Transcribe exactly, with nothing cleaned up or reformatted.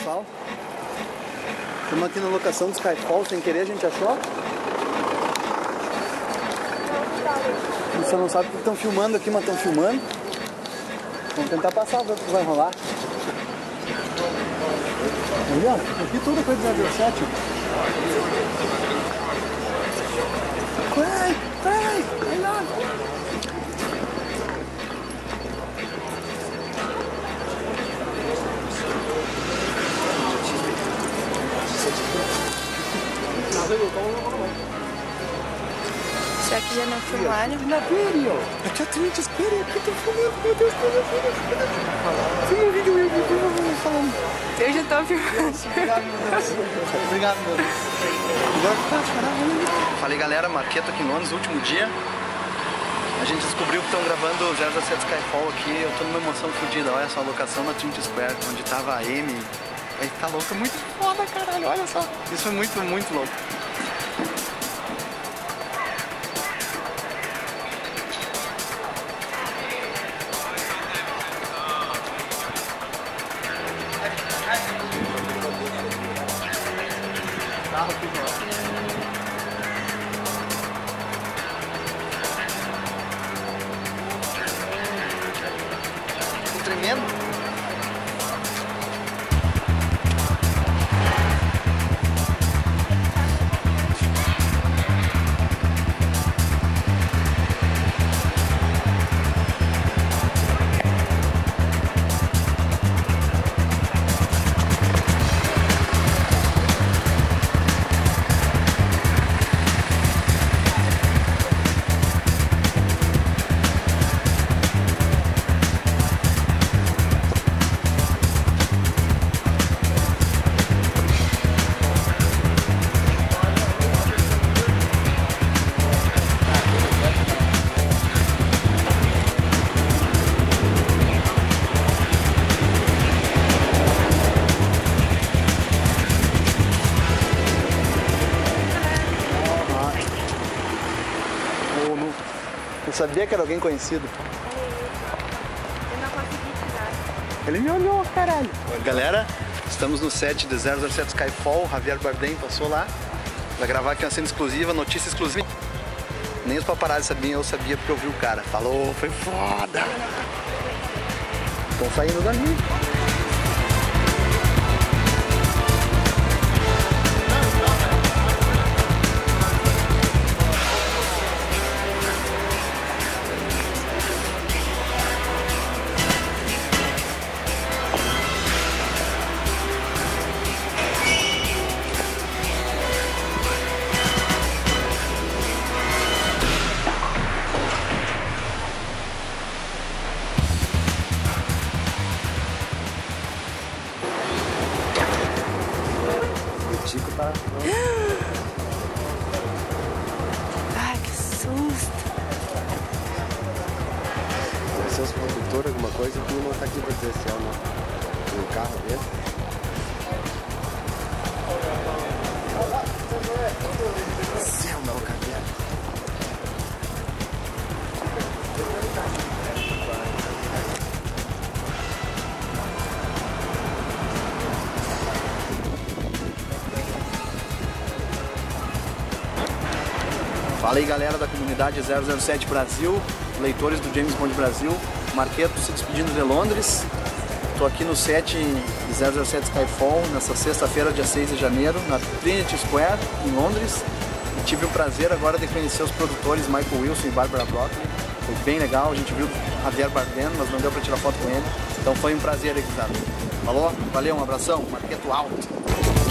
pessoal. Estamos aqui na locação do Skyfall, sem querer a gente achou. Você não sabe o que estão filmando aqui, mas estão filmando. Vamos tentar passar, ver o que vai rolar. Olha, aqui toda coisa zero zero sete. Vai, vai, vai lá. Será que já não filmaram? Na vídeo! Aqui a Trinity Square, aqui tô filmando, meu Deus, meu Deus, meu Deus, meu Deus. Filma o vídeo, eu vou falando. Eu já tô filmando. Obrigado, meu Deus. Obrigado, meu Deus. Agora tá, caralho. Falei, galera, Marqueto aqui em Londres, último dia. A gente descobriu que estão gravando zero zero sete Skyfall aqui. Eu tô numa emoção fodida. Olha só a locação na Trinity Square, onde tava a Amy. Aí tá louco, muito foda, caralho, olha só. Isso foi muito, muito louco. Carro aqui, ó. Tremendo. Eu sabia que era alguém conhecido. Eu não consegui tirar. Ele me olhou, caralho. Galera, estamos no set de zero zero sete Skyfall. Javier Bardem passou lá pra gravar aqui uma cena exclusiva, notícia exclusiva. Nem os paparazzi sabiam, eu sabia porque eu vi o cara. Falou, foi foda. Estão saindo dali. Chico tá... Ai, que susto. Deve ser os produtores, alguma coisa, que não tá aqui pra dizer se é no, no carro dele. Céu, meu cabelo. Fala aí, galera da comunidade zero zero sete Brasil, leitores do James Bond Brasil. Marqueto se despedindo de Londres. Estou aqui no set de zero zero sete Skyfall, nessa sexta-feira, dia seis de janeiro, na Trinity Square, em Londres. E tive o prazer agora de conhecer os produtores Michael Wilson e Barbara Broccoli. Foi bem legal, a gente viu Javier Bardem, mas não deu para tirar foto com ele. Então foi um prazer aí, cara. Falou? Valeu, um abração. Marqueto alto.